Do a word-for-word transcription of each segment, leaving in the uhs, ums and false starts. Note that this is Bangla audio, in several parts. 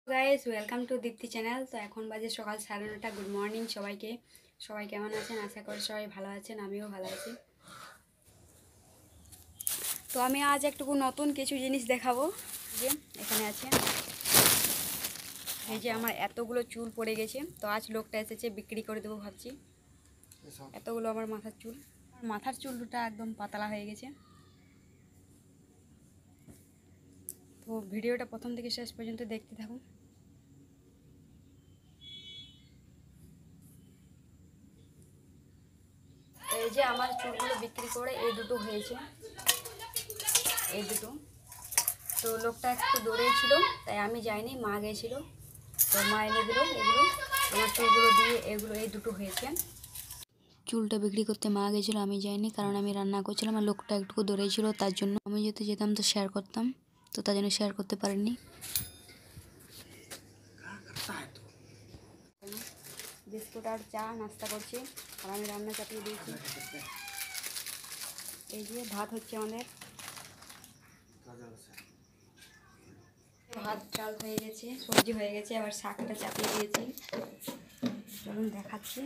Guys welcome to Deepti channel. তো এখন বাজে সকাল সাড়ে নটা। গুড মর্নিং সবাইকে। সবাই কেমন আছেন? আশা করি সবাই ভালো আছেন, আমিও ভালো আছি। তো আমি আজ একটুকু নতুন কিছু জিনিস দেখাবো। যে এখানে আছে, এই যে আমার এতগুলো চুল পড়ে গেছে, তো আজ লোকটা এসেছে বিক্রি করে দেবো ভাবছি। এতগুলো আমার মাথার চুল, মাথার চুল দুটা একদম পাতলা হয়ে গেছে। তো ভিডিওটা প্রথম থেকে শেষ পর্যন্ত দেখতে থাকুন। এই যে আমার চুলগুলো বিক্রি করে এই দুটো হয়েছে, এই দুটো। তো লোকটা একটু দৌড়েই ছিল, তাই আমি যাইনি, মা গেছিল। তো মা এনে দিল এগুলো, আমার চুলগুলো দিয়ে এগুলো এই দুটো হয়েছে। চুলটা বিক্রি করতে মা গেছিলো, আমি যাইনি, কারণ আমি রান্না করছিলাম আর লোকটা একটু দৌড়েই ছিল, তার জন্য। আমি যদি যেতাম তো শেয়ার করতাম, তো তার জন্য শেয়ার করতে পারিনি। বিস্কুট আর চা নাস্তা করছি, আর আমি রান্না চাপিয়ে দিয়েছি। এই যে ভাত হচ্ছে আমাদের, ভাত চাল হয়ে গেছে, সবজি হয়ে গেছে, আবার শাকটা চাপিয়ে দিয়েছি। চলুন দেখাচ্ছি।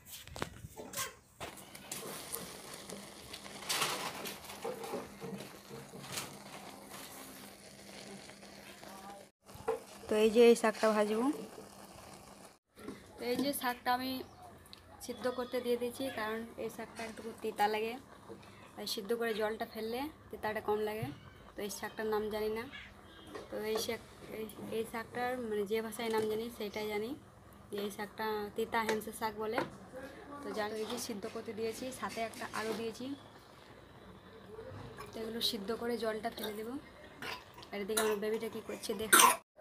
তো এই যে এই শাকটা ভাজবো। তো এই যে শাকটা আমি সিদ্ধ করতে দিয়ে দিয়েছি, কারণ এই শাকটা একটু তিতা লাগে, তাই সিদ্ধ করে জলটা ফেললে তিতাটা কম লাগে। তো এই শাকটার নাম জানি না, তো এই শাক এই শাকটার মানে যে ভাষায় নাম জানি সেইটাই জানি, যে এই শাকটা তিতা হ্যামসা শাক বলে। তো জানো, এই যে সিদ্ধ করতে দিয়েছি, সাথে একটা আলু দিয়েছি। তো এগুলো সিদ্ধ করে জলটা ফেলে দেবো। আর এদিকে আমার বেবিটা কী করছে দেখো।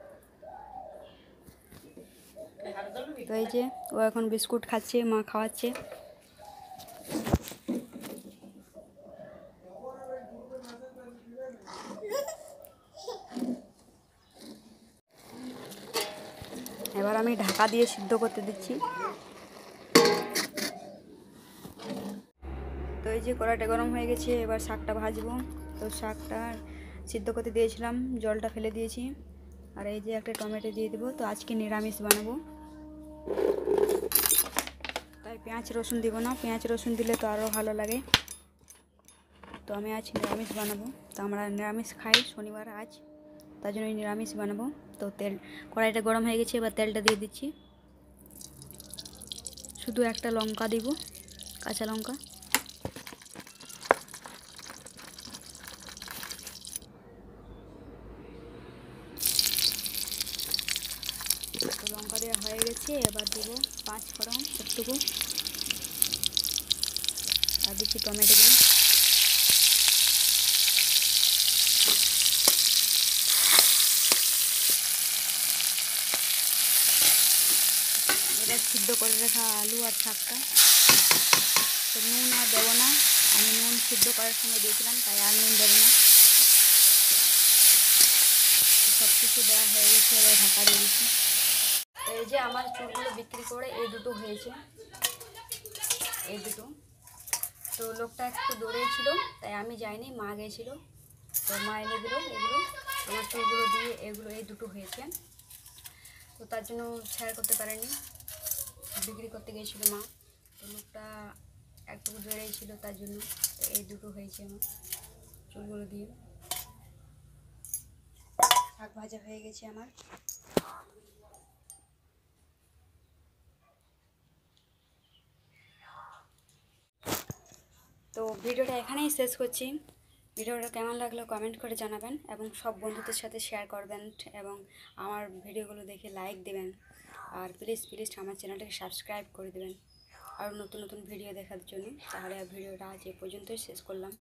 তো এই যে ও এখন বিস্কুট খাচ্ছে, মা খাওয়াচ্ছে। এবার আমি ঢাকা দিয়ে সিদ্ধ করতে দিচ্ছি। তো এই যে কড়াইটা গরম হয়ে গেছে, এবার শাকটা ভাজবো। তো শাকটা সিদ্ধ করতে দিয়েছিলাম, জলটা ফেলে দিয়েছি। আর এই যে একটা টমেটো দিয়ে দেবো। তো আজকে নিরামিষ বানাবো, তাই পেঁয়াজ রসুন দিব না, পেঁয়াজ রসুন দিলে তো আরও ভালো লাগে। তো আমি আজ নিরামিষ বানাবো। তো আমরা নিরামিষ খাই শনিবার আজ, তার জন্য নিরামিষ বানাবো। তো তেল, কড়াইটা গরম হয়ে গেছে, এবার তেলটা দিয়ে দিচ্ছি। শুধু একটা লঙ্কা দিব, কাঁচা লঙ্কা। তো লঙ্কা দেওয়া হয়ে গেছে, এবার দেবো পাঁচ ফোড়ন একটুকু, আর দিচ্ছি টমেটোগুলো। এটা সিদ্ধ করে রাখা আলু আর শাকটা। তো নুন আর দেবো না, আমি নুন সিদ্ধ করার সময় দিয়েছিলাম, তাই আর নুন দেবো না। সব কিছু দেওয়া হয়ে গেছে, এবার ঢাকা দিয়ে দিচ্ছি। এই যে আমার চুলগুলো বিক্রি করে এই দুটো হয়েছে, এই দুটো। তো লোকটা একটু দৌড়েই ছিল, তাই আমি যাইনি, মা গেছিল। তো মা এনে দিল এগুলো, আমার চুলগুলো দিয়ে এগুলো এই দুটো হয়েছে। তো তার জন্য শেয়ার করতে পারেনি, বিক্রি করতে গিয়েছিলো মা। তো লোকটা একটু দৌড়েই ছিল, তার জন্য। তো এই দুটো হয়েছে আমার চুলগুলো দিয়ে। শাক ভাজা হয়ে গেছে আমার। তো ভিডিওটা এখানেই শেষ করছি। ভিডিওটা কেমন লাগলো কমেন্ট করে জানাবেন, এবং সব বন্ধুদের সাথে শেয়ার করবেন, এবং আমার ভিডিওগুলো দেখে লাইক দেবেন। আর প্লিজ প্লিজ আমার চ্যানেলটাকে সাবস্ক্রাইব করে দেবেন আরও নতুন নতুন ভিডিও দেখার জন্য। তাহলে ভিডিওটা আজ এ পর্যন্তই শেষ করলাম।